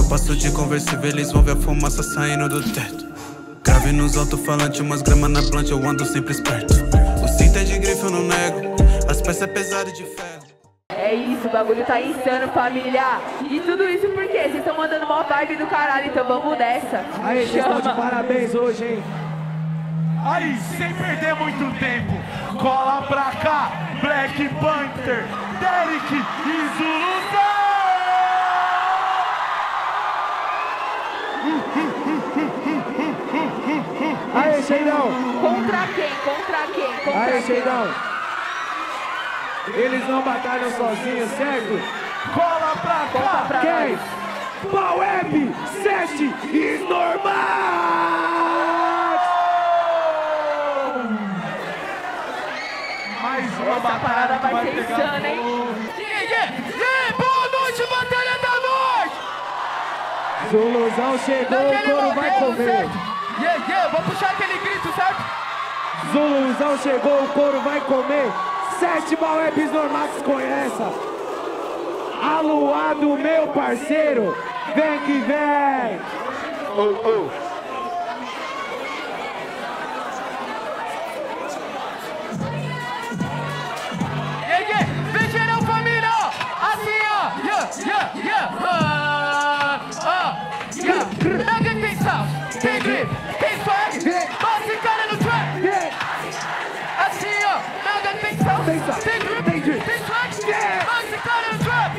Passo de conversível, eles vão ver a fumaça saindo do teto. Grave nos alto-falantes, umas gramas na planta, eu ando sempre esperto. O cinto é de grife, eu não nego, as peças é pesado de ferro. É isso, o bagulho tá insano, família. E tudo isso por quê? Vocês estão mandando uma vibe do caralho, então vamos nessa. Aí, vocês estão de parabéns hoje, hein? Aí, sem perder muito tempo, cola pra cá, Black Panther, Derek e Zuluzão! Aí, Sheidão! Contra quem? Contra quem? Contra Aí, quem? Sheidão! Eles não batalham sozinhos, certo? Cola pra Conta cá! pra Quem? nós. Baweb, 7 e Normal! Mais uma Essa batalha parada que vai ser pegar insana, hein? fogo. Boa noite, Batalha da Norte! Zuluzão chegou, o couro vai comer. Vou puxar aquele grito, certo? Zuluzão chegou, o couro vai comer. 7 Bawebs Normax com essa. Aluado, meu parceiro, vem que vem. Vem geral, família! Assim, ó! Alguém tem sal, tem grip, tem swag, bate cara no track! Assim, ó! Alguém tem sal, tem grip, tem swag, bate cara no track!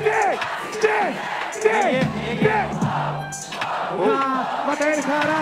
Mata ele, cara.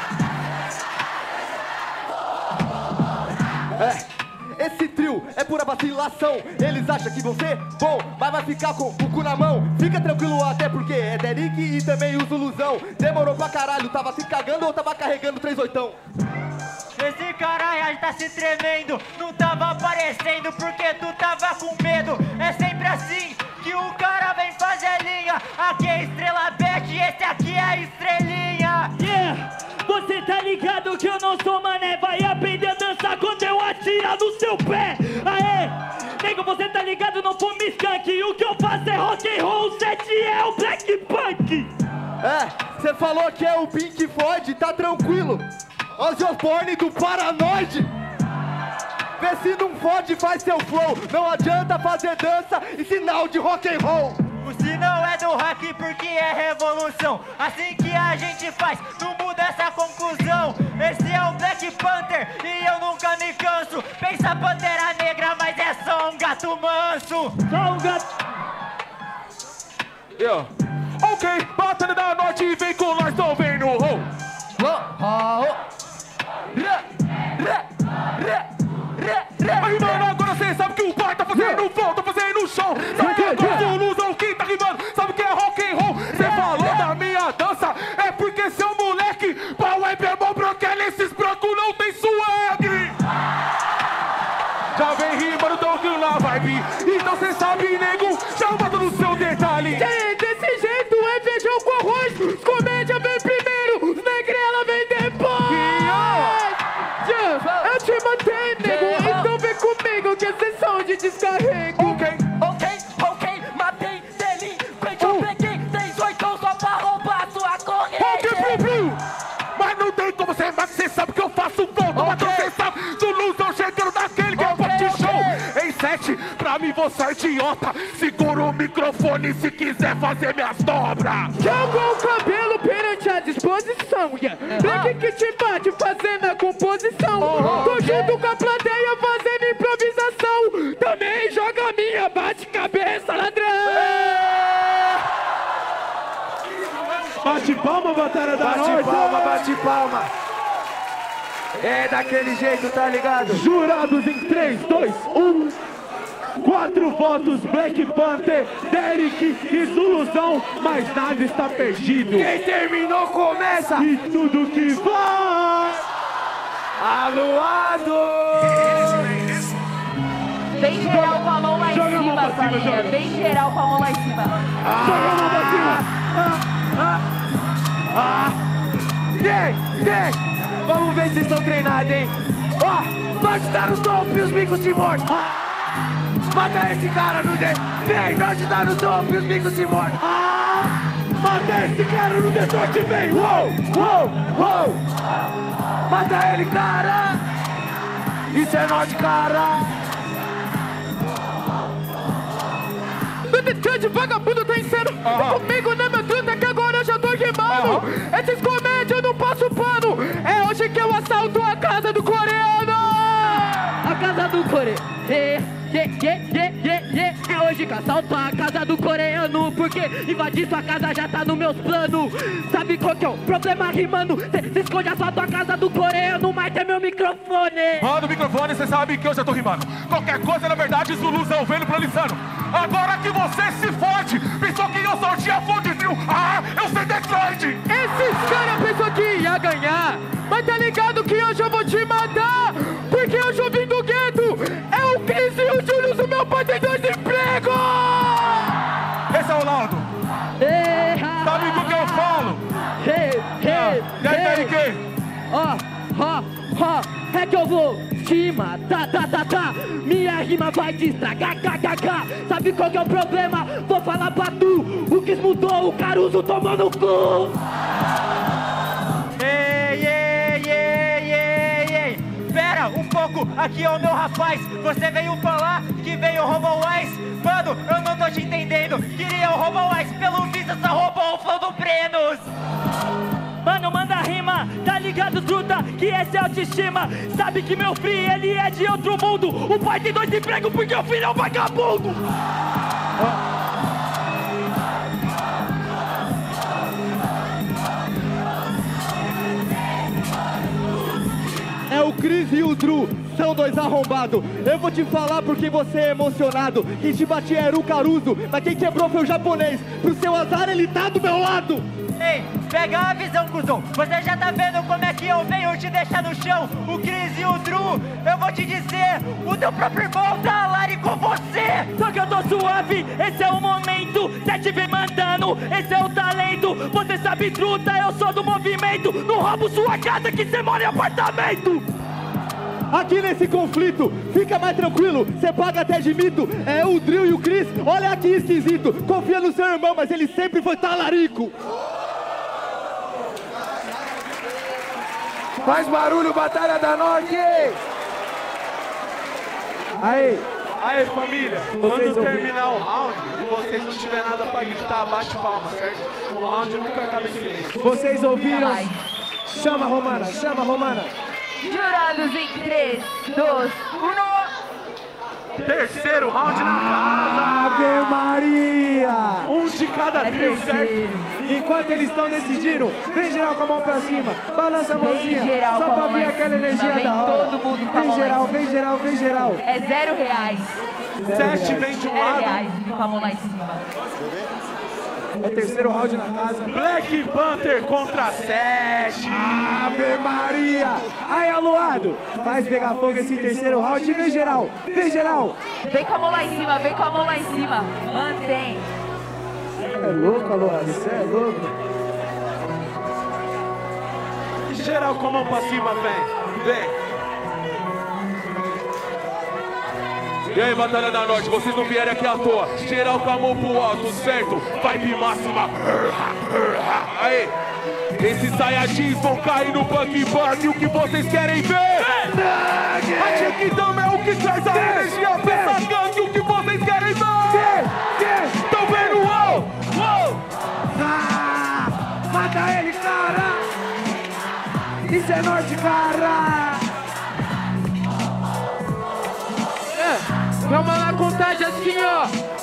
Esse trio é pura vacilação. Eles acham que você, bom, mas vai ficar com o cu na mão. Fica tranquilo até porque é Derek e também o Zuluzão. Demorou pra caralho, tava se cagando ou tava carregando 3 oitão? Esse caralho tá se tremendo, não tava aparecendo porque tu tava com medo. É sempre assim que o cara vem fazer linha. Aqui é Estrela Bet, esse aqui é a estrelinha. Yeah, você tá ligado que eu não sou mané. Vai aprender a dançar quando eu atirar no seu pé. Aê, nego, você tá ligado, não fume skunk. O que eu faço é rock and roll, 7 é o Black Punk. Você falou que é o Pink Floyd, tá tranquilo. Ozzy Osbourne do Paranoide. Vê se não fode, faz seu flow. Não adianta fazer dança e sinal de rock and roll. O sinal é do rock porque é revolução. Assim que a gente faz, não muda essa conclusão. Esse é o Black Panther e eu nunca me canso. Pensa Pantera Negra, mas é só um gato manso. Só um gato. Ok, Batalha da Norte e vem com nós, tô vendo. Aí, mano, agora cê sabe que o pai tá fazendo flow, tá fazendo show. Sabe que é do Zuluzão que tá rimando, sabe que é rock and roll. Cê falou da minha dança, é porque seu moleque, Baweb é mó branquela, esses brancos não tem swag. Já vem rimando, tô na vibe. Então cê sabe, nego, já mata no seu detalhe. Desse jeito é feijão com arroz. Comédia vem primeiro, negrela vem depois. Eu te matei, nego, então vem comigo que é sessão de descarrego. Ok, matei delinquente, eu peguei 3 oitão só pra roubar sua corrente. Mas não tem como você, mas cê sabe que eu faço volta. Mas cê sabe, Zuluzão chegando daquele que é pop show. Em 7, pra mim você é idiota. Segura o microfone se quiser fazer minhas dobras. Joga o cabelo perante a disposição, yeah. Black que te bate fazendo a composição. Tô junto com a plateia fazendo improvisação. Também joga a minha, bate cabeça, ladrão. Bate palma, Batalha da Norte. Bate palma. É daquele jeito, tá ligado? Jurados em 3, 2, 1. 4 votos, Black Panther, Derek e Zuluzão, mas nada está perdido. Quem terminou começa e tudo que vai. Aluado! Vem geral com a mão lá em Joga a mão cima, pra cima, família. joga. Vem geral com a mão lá em cima. Joga a mão pra cima. Vem! Vamos ver se vocês estão treinados, hein? Ó, pode dar no topo e os bicos se mordem. Mata esse cara no dedo. Vem, pode dar no topo e os bicos se mordem. Mata esse cara no Detroit, vem! Uou, uou, uou! Mata ele, cara! Isso é norte, cara! No Detroit, vagabundo tá insano! Vem comigo na minha truta que agora eu já tô rimando! Esses comédias eu não passo pano! É hoje que eu assalto a casa do coreano! A casa do coreano. É hoje que assalto a casa do coreano, porque invadir sua casa já tá nos meus planos. Sabe qual que é o problema rimando? Cê esconde assalto a casa do coreano, mas tem meu microfone. Mano, o microfone, cê sabe que eu já tô rimando. Qualquer coisa, na verdade, Zuluzão vendo prolifando. Agora que você se fode, pensou que eu só tinha fonte frio. Ah, eu sei Detroit. Esses caras pensou que ia ganhar, mas tá ligado que hoje eu vou te matar, porque hoje eu vim do gueto. É o Chris e o Julius, o meu pai tem 2 empregos. Esse é o Laudo. Sabe do que eu falo? E aí, PRK? É que eu vou te matar, minha rima vai te estragar, Sabe qual que é o problema? Vou falar pra tu, o que mudou, o Caruso tomou no cu. Pera um pouco, aqui é o meu rapaz. Você veio falar que veio roubar o Ice? Mano, eu não tô te entendendo. Queria roubar o Ice, pelo visto só roubou o flow do Brenos. Mano, manda rima, tá ligado, truta, que essa é autoestima. Sabe que meu filho, ele é de outro mundo. O pai tem 2 empregos porque o filho é um vagabundo. É o Chris e o Drew, são 2 arrombados. Eu vou te falar porque você é emocionado. Quem te batia era o Caruso, mas quem quebrou foi o japonês. Pro seu azar ele tá do meu lado. Ei, pega a visão, cuzão. Você já tá vendo como é que eu venho te deixar no chão. O Chris e o Drew, eu vou te dizer, o teu próprio irmão tá lá com você. Só que eu tô suave, esse é o momento. 7 vem mandando, esse é o talento. Você sabe, truta, eu sou do movimento. Não roubo sua casa que cê mora em apartamento. Aqui nesse conflito, fica mais tranquilo, cê paga até de mito. É o Drew e o Chris, olha aqui esquisito. Confia no seu irmão, mas ele sempre foi talarico. Faz barulho, Batalha da Norte! Aí! Aí, família, quando terminar o round e vocês não tiver nada pra gritar, bate palma, certo? O round nunca acaba em silêncio. Vocês ouviram? Chama, Romana, chama, Romana! Jurados em 3, 2, 1. Terceiro round na casa. Ave Maria! Um de cada trio, certo? Enquanto eles estão decidindo, vem geral com a mão pra cima, balança a mãozinha, geral só com a pra mão vir lá aquela em cima, energia vem da hora. todo mundo com a Vem mão lá geral, em vem geral, vem geral. É R$0. 7 vem de um lado. R$0, com a mão lá em cima. É o terceiro round na casa. Black Panther contra 7. Ave Maria! Aí, Aluado, faz pegar fogo esse terceiro round. Vem geral, vem geral. Vem com a mão lá em cima, vem com a mão lá em cima. Mantém. É louco, Aluado, você é louco. Geral com a mão pra cima, vem. E aí, Batalha da Norte, vocês não vieram aqui à toa. Geral com a mão pro alto, certo? Vibe máxima. Aí, esses Saiyajins vão cair no Punk Burn. E o que vocês querem ver? A Kingdom é o que traz a energia pra essa gangue. O que vocês querem ver? Tão vendo? Uou! Mata ele, cara! Isso é norte, cara! Vamos na contagem assim, ó.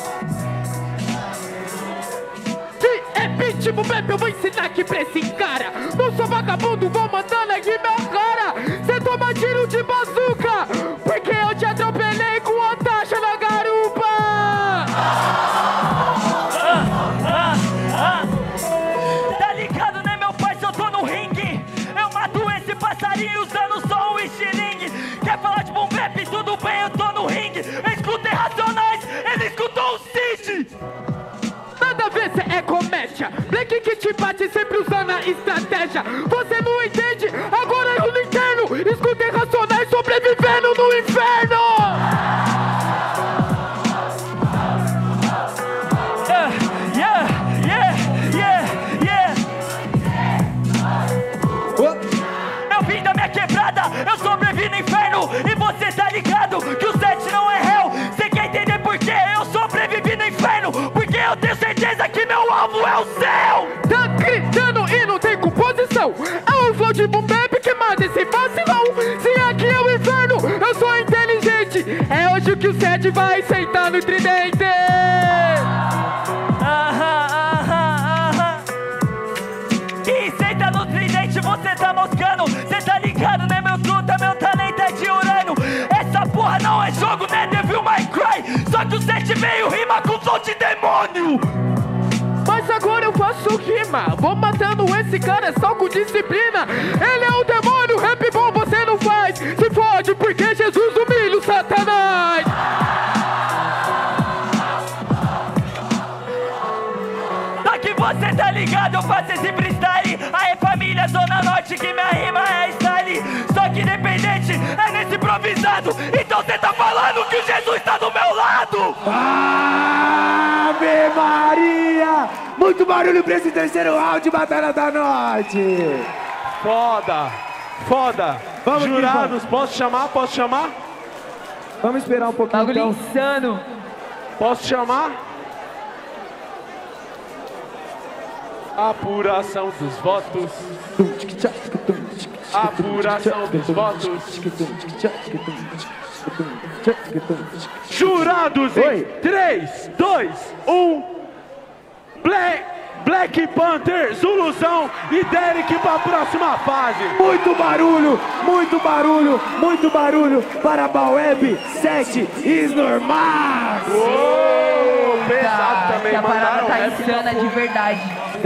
Se é pitbull, bebê, eu vou ensinar aqui pra esse cara. Não sou vagabundo, vou mandando aqui minha cara. Cê toma tiro de bazuca, porque eu te atropelei com a taxa na garupa. Tá ligado, né, meu pai? Se eu tô no ringue, eu mato esse passarinho usando só um estilingue. Quer falar de boom bap? Tudo bem, eu tô no ringue. Escutem Racionais, ele escutou o Cid. Nada a ver, cê é comédia. Black que te bate sempre usando a estratégia. Você não entende, agora eu não entendo. Escutem Racionais sobrevivendo no inferno. Yeah. você tá ligado que o set não é réu. Cê quer entender por quê? Eu sobrevivi no inferno, porque eu tenho certeza que meu alvo é o céu. Tá gritando e não tem composição. É o flow de boom bap que manda esse vacilão. Se aqui é o inferno, eu sou inteligente. É hoje que o set vai sentar no tridente. E senta no tridente, você tá moscando. Cê tá ligado, né, meu truta? Meu talento é de Urano. Essa porra não é jogo, né, Devil May Cry. Só que o set veio rima com flow de demônio. Mas agora eu faço rima. Vou matando esse cara só com disciplina. Ele é o demônio, rap bom você não faz. Se fode porque Jesus humilha o Satanás. Aqui você tá ligado, eu faço esse freestyle. Aê família, Zona Norte, que minha rima é style. Só que independente, é nesse improvisado. Então cê tá falando que o Jesus tá do meu lado. Ave Maria! Muito barulho pra esse terceiro round, Batalha da Noite! Foda, foda. Vamos, Jurados, posso chamar? Posso chamar? Vamos esperar um pouquinho Bagulho então. insano. Posso chamar? Apuração dos votos. Apuração dos votos. Jurados em 3, 2, 1. Black Panther, Zuluzão e Derek pra próxima fase. Muito barulho, muito barulho, muito barulho para Baweb 7 Isnormar. Pesado também, Que a parada mandaram tá rap insana de verdade.